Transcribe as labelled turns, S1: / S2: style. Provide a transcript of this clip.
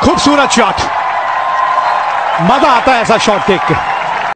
S1: खूबसूरत शॉट, मजा आता है ऐसा शॉट देख के।